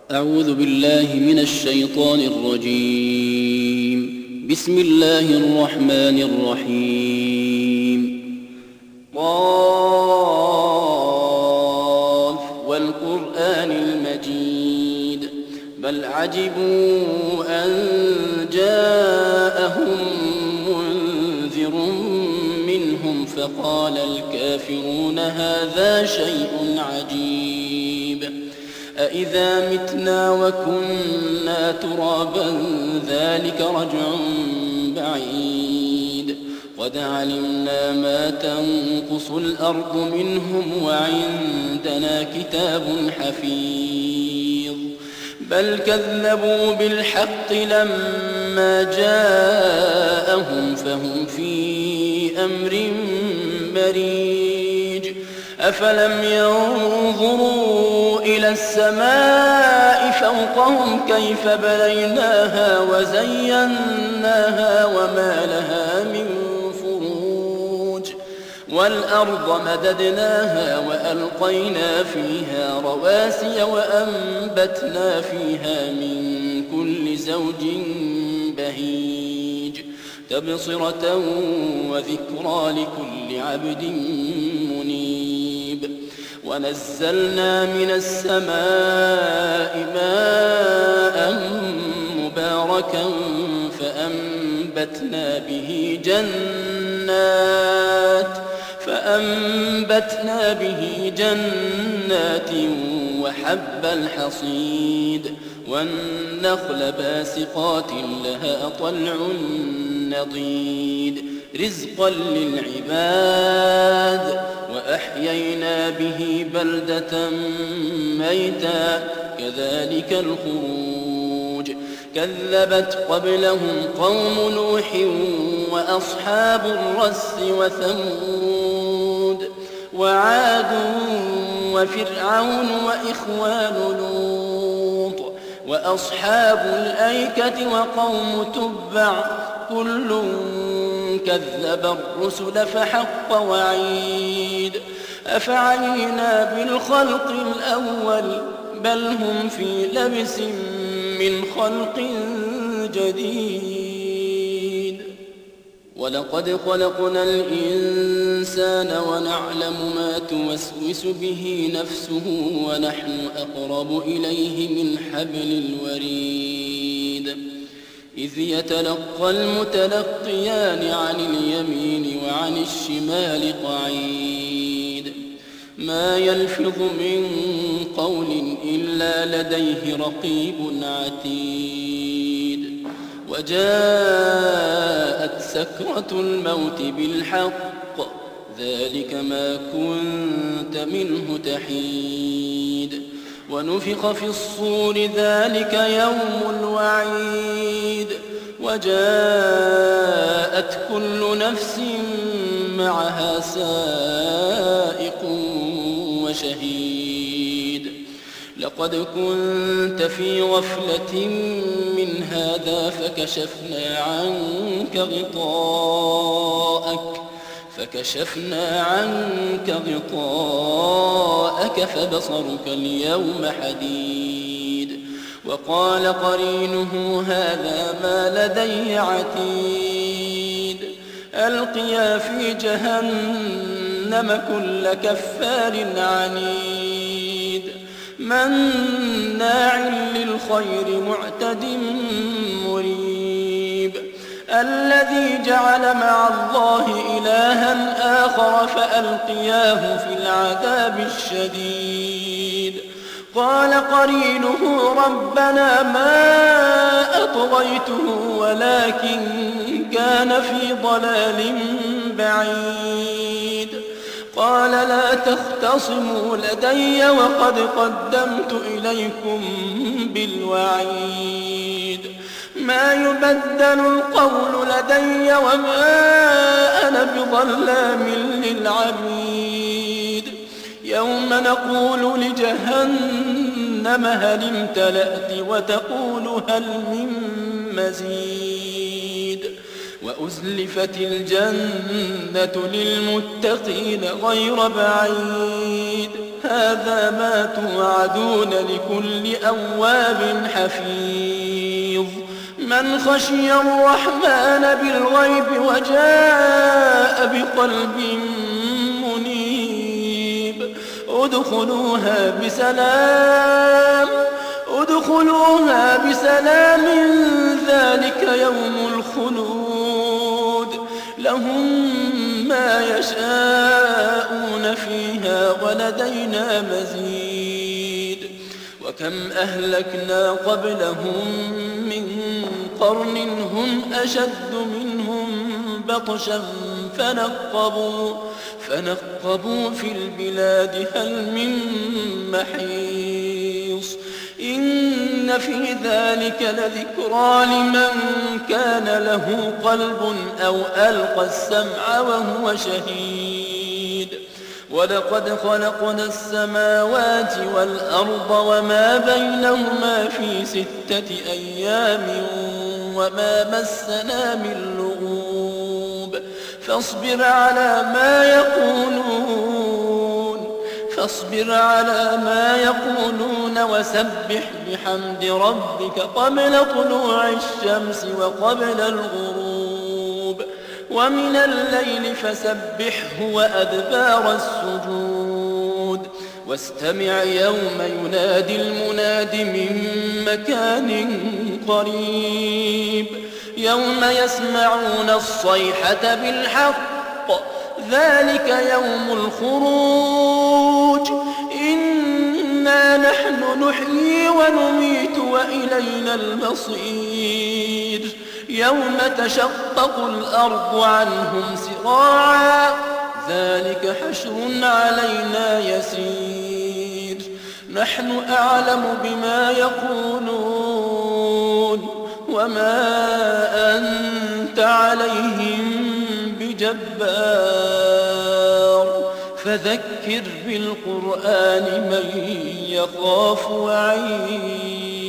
أعوذ بالله من الشيطان الرجيم. بسم الله الرحمن الرحيم. قاف والقرآن المجيد بل عجبوا أن جاءهم منذر منهم فقال الكافرون هذا شيء عجيب أإذا متنا وكنا ترابا ذلك رجع بعيد قد علمنا ما تنقص الأرض منهم وعندنا كتاب حفيظ بل كذبوا بالحق لما جاءهم فهم في أمر مريج أفلم ينظروا إلى السماء فوقهم كيف بنيناها وزيناها وما لها من فروج والأرض مددناها وألقينا فيها رواسي وأنبتنا فيها من كل زوج بهيج تبصرة وذكرى لكل عبد منيب ونزلنا من السماء ماء مباركا فأنبتنا به جنات وحب الحصيد والنخل باسقات لها طلع نضيد رزقا للعباد وأحيينا به بلدة ميتا كذلك الخروج كذبت قبلهم قوم نوح وأصحاب الرس وثمود وعاد وفرعون وإخوان لوط وأصحاب الأيكة وقوم تبع كل كذب الرسل فحق وعيد أفعينا بالخلق الأول بل هم في لبس من خلق جديد ولقد خلقنا الإنسان ونعلم ما توسوس به نفسه ونحن أقرب إليه من حبل الوريد إذ يتلقى المتلقيان عن اليمين وعن الشمال قعيد ما يلفظ من قول إلا لديه رقيب عتيد وجاءت سكرة الموت بالحق ذلك ما كنت منه تحيد ونفخ في الصور ذلك يوم الوعيد وجاءت كل نفس معها سائق وشهيد لقد كنت في غفلة من هذا فكشفنا عنك غطاءك فبصرك اليوم حديد وقال قرينه هذا ما لدي عتيد ألقيا في جهنم كل كفار عنيد مناع للخير معتد مريب الذي جعل مع الله إلها آخر فألقياه في العذاب الشديد قال قرينه ربنا ما أطغيته ولكن كان في ضلال بعيد قال لا تختصموا لدي وقد قدمت إليكم بالوعيد ما يبدل القول لدي وما أنا بظلام للعبيد يوم نقول لجهنم هل امتلأت وتقول هل من مزيد وأزلفت الجنة للمتقين غير بعيد هذا ما توعدون لكل أواب حفيظ من خشي الرحمن بالغيب وجاء بقلب منيب ادخلوها بسلام ذلك يوم الخلود لهم ما يشاءون فيها ولدينا مزيد وكم أهلكنا قبلهم من قرن هم أشد منهم بطشا فنقبوا في البلاد هل من محيص إن في ذلك لذكرى لمن كان له قلب أو ألقى السمع وهو شهيد ولقد خلقنا السماوات والأرض وما بينهما في 6 أيام وما مسنا من لغوب فاصبر على ما يقولون وسبح بحمد ربك قبل طلوع الشمس وقبل الغروب ومن الليل فسبحه وأدبار السجود واستمع يوم ينادي المناد من مكان قريب يوم يسمعون الصيحة بالحق ذلك يوم الخروج إنا نحن نحيي ونميت وإلينا المصير يوم تشقق الأرض عنهم سراعا ذلك حشر علينا يسير نحن أعلم بما يقولون وما أنت عليهم بجبار فذكر بالقرآن من يخاف وعيد